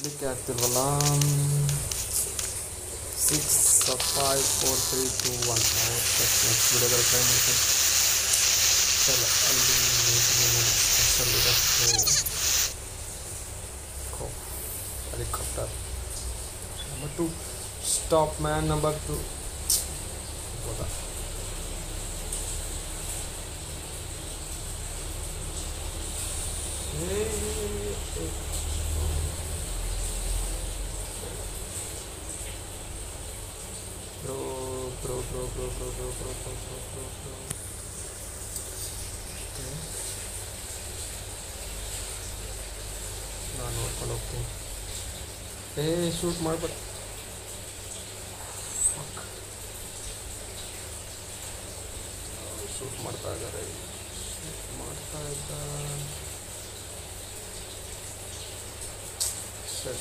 ನೋಡಲಿಕ್ಕೆ ಆಗ್ತಿಲ್ವಲ್ಲ. 6 5 4 3 2 1 ನೆಕ್ಸ್ಟ್ ವಿಡಿಯೋದಲ್ಲಿ ಟ್ರೈ ಮಾಡ್ತೀನಿ. ಚಲ ಅಲ್ಲಿ ಸ್ಪೆಷಲ್ ಇರೋಕ್ಕೆ helicopter number 2 stop man number 2 ಹೌದಾ. ಬ್ರೋ ನಾನು ನೋಡ್ಕೊಂಡು ಹೋಗ್ತೀನಿ. ಶೂಟ್ ಮಾಡ್ಬೇಡ. ಶೂಟ್ ಮಾಡ್ತಾ ಇದ್ದಾರೆ. ಸರಿ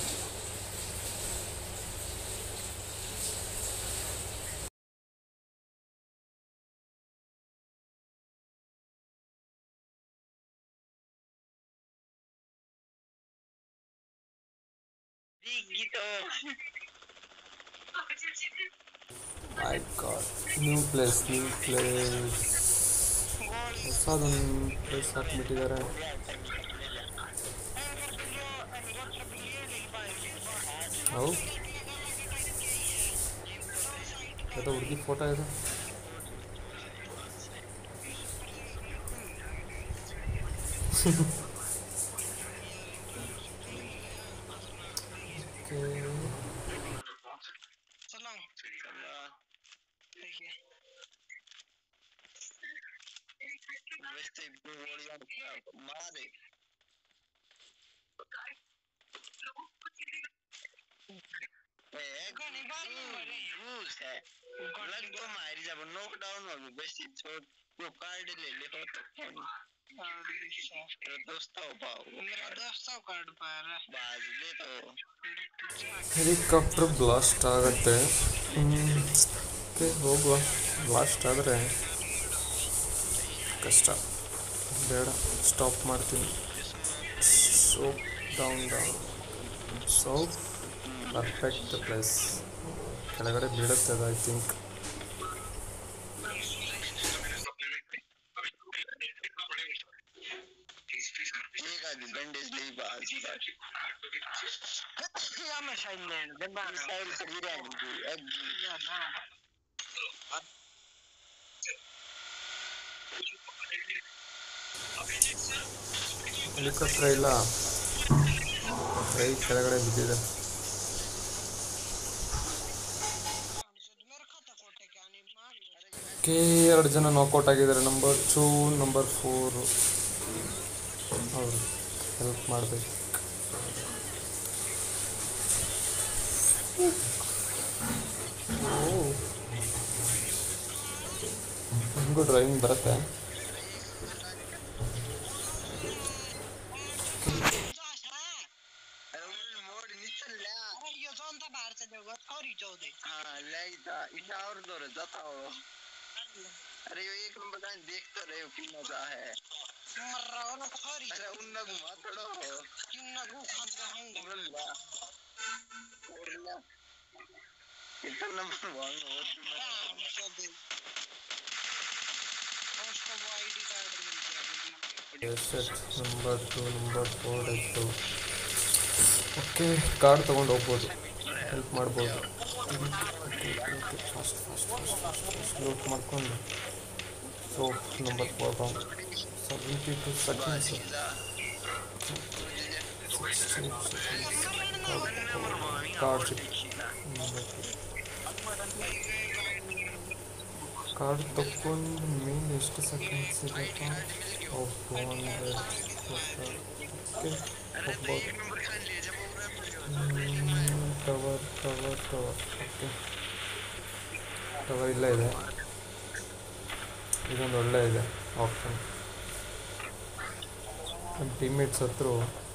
My God, new place ಹೊಸದೊಂದು ಪ್ಲೇಸ್ ಹಾಕ್ಬಿಟ್ಟಿದ್ದಾರೆ. ಹೌದು, ಅದು ಹುಡುಗಿ ಫೋಟೋ ಇದೆ. ಹೆಲಿಕಾಪ್ಟರ್ ಬ್ಲಾಸ್ಟ್ ಆಗುತ್ತೆ. ಹೋಗುವ. ಬ್ಲಾಸ್ಟ್ ಆದರೆ ಕಷ್ಟ, ಬೇಡ, ಸ್ಟಾಪ್ ಮಾಡ್ತೀನಿ. So down so perfect place. ಕೆಳಗಡೆ ಬೀಳುತ್ತೆ ಅದು, ಐ ಥಿಂಕ್. ಹೆಲಿಕಾಪ್ಟರ್ ಇಲ್ಲ, ಕೈ ಕೆಳಗಡೆ ಬಿದ್ದಿದೆ. ಎರಡು ಜನ ನಾಕೌಟ್ ಆಗಿದ್ದಾರೆ. ನಂಬರ್ 2 ನಂಬರ್ 4 ಅವರು ಹೆಲ್ಪ್ ಮಾಡಬೇಕು. ನಿಮಗೂ ಡ್ರೈವಿಂಗ್ ಬರುತ್ತೆ? अरे एक नंबर का देख तो रहे हो कि मजा है मर रहा हो ना खरी। अरे उन्ना घुमा थोड़ा हो किन्ना को खाते हैं बोलला बोलला कितना नंबर 1 हो चल उसको आईडी कार्ड मिल जाएगा. ಸೆಟ್ ನಂಬರ್ 2 ನಂಬರ್ 4 ಆಯಿತು. ಓಕೆ, ಕಾರ್ಡ್ ತೊಗೊಂಡು ಹೋಗ್ಬೋದು, ಹೆಲ್ಪ್ ಮಾಡ್ಬೋದು. ಫಾಸ್ಟ್ ಲೂಟ್ ಮಾಡ್ಕೊಂಡು. So number 4 72 seconds. ಕಾರ್ಡ್ ತಗೊಂಡು ಮೇನ್ ಎಷ್ಟು ಸೆಕೆಂಡ್ಸ್ ಇದೆಯಪ್ಪ? 200. ಓಕೆ, ಹೋಗ್ಬೋದು. ಟವರ್ ಓಕೆ, ಟವರ್ ಇಲ್ಲೇ ಇದೆ. ಇದೊಂದು ಒಳ್ಳೆ ಇದೆ ಆಪ್ಷನ್. ನಮ್ಮ ಟೀಮ್ಮೇಟ್ಸ್ ಹತ್ರ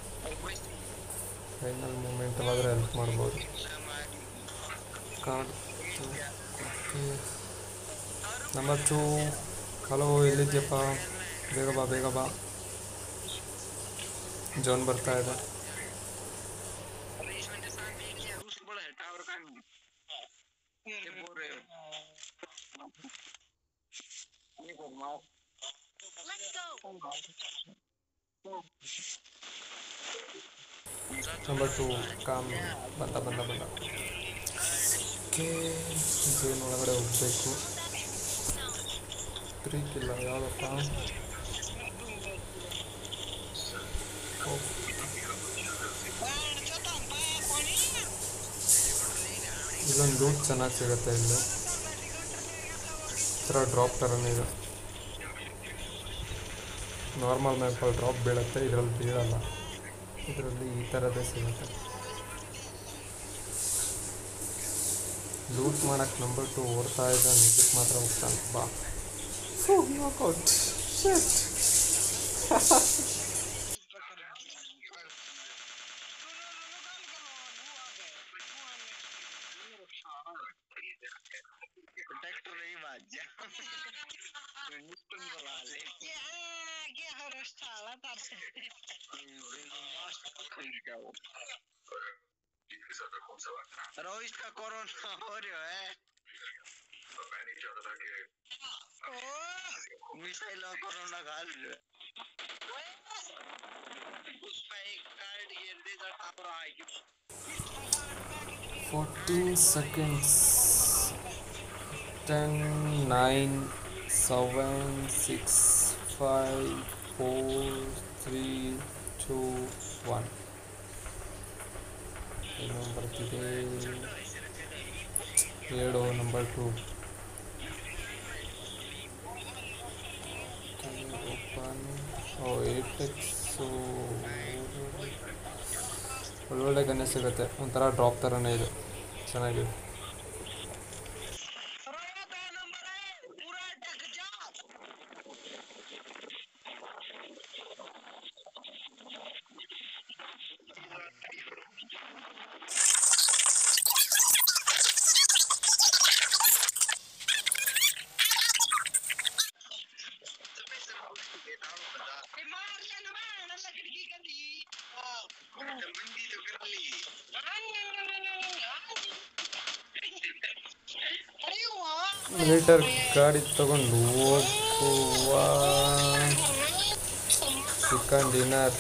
ಫೈನಲ್ ಮೂಮೆಂಟಲ್ಲಾದರೆ ಹೆಲ್ಪ್ ಮಾಡ್ಬೋದು. Card okay. ನಂಬರ್ 2, ಹಲೋ, ಎಲ್ಲಿದ್ಯಪ್ಪ? ಬೇಗ ಬಾ. ಜೋನ್ ಬರ್ತಾ ಇದೆ. ನಂಬರ್ 2 ಕಾಮ್ ಬಂದ ಓಕೆ ಜೇನ್ ಒಳಗಡೆ ಹೋಗಬೇಕು. 3 ಕಿಲ್ಲ ಯಾವುದಪ್ಪ? ಇಲ್ಲೊಂದು ಲೂಟ್ ಚೆನ್ನಾಗಿ ಸಿಗುತ್ತೆ. ಇಲ್ಲಿ ಈ ಥರ ಡ್ರಾಪ್ ಥರನೇ ಇದೆ. ನಾರ್ಮಲ್ ಮ್ಯಾಪಲ್ಲಿ ಡ್ರಾಪ್ ಬೀಳುತ್ತೆ, ಇದರಲ್ಲಿ ಬೀಳಲ್ಲ. ಇದರಲ್ಲಿ ಈ ಥರದೇ ಸಿಗುತ್ತೆ. ಲೂಟ್ ಮಾಡೋಕ್ಕೆ ನಂಬರ್ 2 ಓಡ್ತಾ ಇದೆ. ನಿಜಕ್ಕೆ ಮಾತ್ರ ಹೋಗ್ತಾನೆ. ಬಾ ನಾಕೌಟ್. ಶಿಟ್. ट्रैक्टर नहीं बाज जा क्या हो रहा रोहित का कोरोना हो रहा है। मिसाइल और कोरोना खा लिया। उस पे एक कार्ड गिर दे तो टावर आएगी। 14 seconds. 10, 9, 7, 6, 5, 4, 3, 2, 1. ಇನ್ನೊಂದು ಬರ್ತಿದೆ. 7 ನಂಬರ್ 2. ಓಪನ್. 8x ಒಳ್ಳೊಳ್ಳೆ ಗನ್ನೆ ಸಿಗುತ್ತೆ. ಒಂಥರ ಡ್ರಾಪ್ ಥರನೇ ಇದೆ, ಚೆನ್ನಾಗಿದೆ. ಮಿಲಿಟರ್ ಗಾಡಿ ತಗೊಂಡು ಹೋಗುವ. Chicken dinner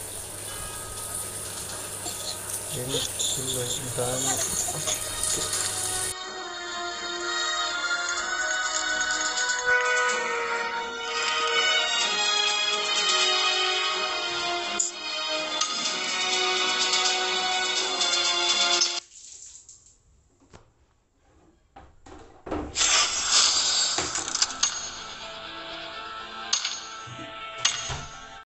8 kilo done.